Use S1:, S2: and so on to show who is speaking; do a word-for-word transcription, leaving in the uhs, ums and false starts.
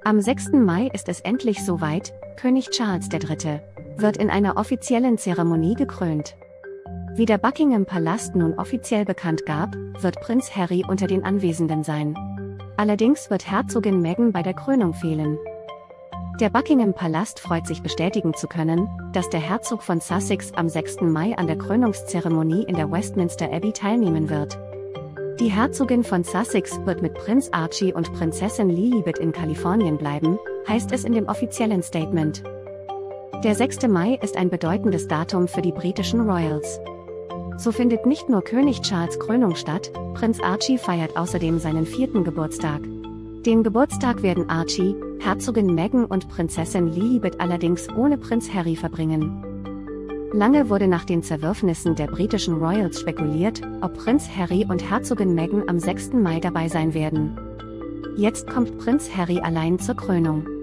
S1: Am sechsten Mai ist es endlich soweit, König Charles der Dritte wird in einer offiziellen Zeremonie gekrönt. Wie der Buckingham Palast nun offiziell bekannt gab, wird Prinz Harry unter den Anwesenden sein. Allerdings wird Herzogin Meghan bei der Krönung fehlen. Der Buckingham Palast freut sich bestätigen zu können, dass der Herzog von Sussex am sechsten Mai an der Krönungszeremonie in der Westminster Abbey teilnehmen wird. Die Herzogin von Sussex wird mit Prinz Archie und Prinzessin Lilibet in Kalifornien bleiben, heißt es in dem offiziellen Statement. Der sechste Mai ist ein bedeutendes Datum für die britischen Royals. So findet nicht nur König Charles' Krönung statt, Prinz Archie feiert außerdem seinen vierten Geburtstag. Den Geburtstag werden Archie, Herzogin Meghan und Prinzessin Lilibet allerdings ohne Prinz Harry verbringen. Lange wurde nach den Zerwürfnissen der britischen Royals spekuliert, ob Prinz Harry und Herzogin Meghan am sechsten Mai dabei sein werden. Jetzt kommt Prinz Harry allein zur Krönung.